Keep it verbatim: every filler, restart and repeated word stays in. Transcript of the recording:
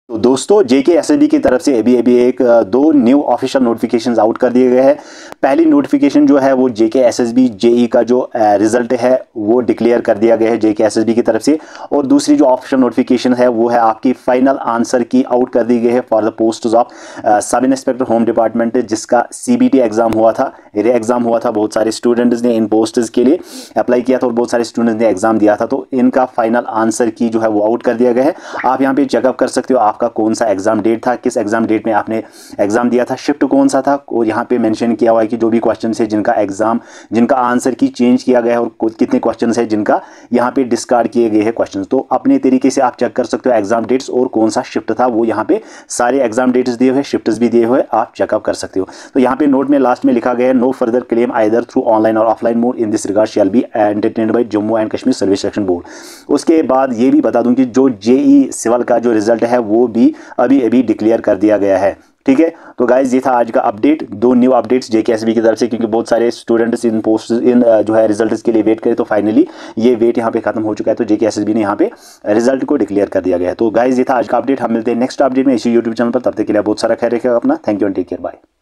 तो दोस्तों जेके एसएसबी की तरफ से अभी अभी एक दो न्यू ऑफिशियल नोटिफिकेशंस आउट कर दिए गए हैं। पहली नोटिफिकेशन जो है वो जेके एसएसबी जेई का जो रिजल्ट है वो डिक्लेयर कर दिया गया है जेके एसएसबी की तरफ से, और दूसरी जो ऑफिशियल नोटिफिकेशन है वो है आपकी फाइनल आंसर की आउट कर दी गई है for the post of sub inspector home department, जिसका सीबीटी एग्जाम हुआ था, रे एग्जाम हुआ था। बहुत सारे स्टूडेंट्स ने इन पोस्ट्स के लिए अप्लाई किया था और बहुत सारे स्टूडेंट्स ने एग्जाम दिया था, तो इनका फाइनल आंसर की जो है वो आउट कर दिया गया है। आप यहाँ पे चेकअप कर सकते हो आपका कौन सा एग्जाम डेट था, किस एग्जाम डेट में आपने एग्जाम दिया था, शिफ्ट कौन सा था, और यहाँ पे मेंशन किया हुआ है कि जो भी क्वेश्चन है जिनका एग्जाम जिनका आंसर की चेंज किया गया है और कितने क्वेश्चन है जिनका यहाँ पे डिस्कार्ड किए गए हैं क्वेश्चन। तो अपने तरीके से आप चेक कर सकते हो एग्जाम डेट्स और कौन सा शिफ्ट था, वो यहाँ पे सारे एग्जाम डेट्स दिए हुए, शिफ्ट्स भी दिए हुए, आप चेकअप कर सकते हो। तो यहाँ पे नोट में लास्ट में लिखा गया है, no further claim either through online और offline mode in this regard shall be entertained by Jammu and Kashmir service selection board. उसके बाद ये भी बता दूं कि जो जेई सिविल का जो रिजल्ट है वो भी अभी अभी डिक्लेयर कर दिया गया है। ठीक है, तो गाइज ये था आज का अपडेट, दो न्यू अपडेट्स जेके एसएसबी की तरफ से, क्योंकि बहुत सारे स्टूडेंट्स इन पोस्ट इन जो है रिजल्ट्स के लिए वेट करें, तो फाइनली ये वेट यहाँ पे खत्म हो चुका है। तो जेके एसएसबी ने यहाँ पे रिजल्ट को डिक्लेयर कर दिया गया है। तो गाइज ये था आज का अपडेट, हम मिलते हैं नेक्स्ट अपडेट में इसी यूट्यूब चैनल पर। तब तक के लिए बहुत सारा ख्याल रखिएगा अपना। Thank you and take care, bye.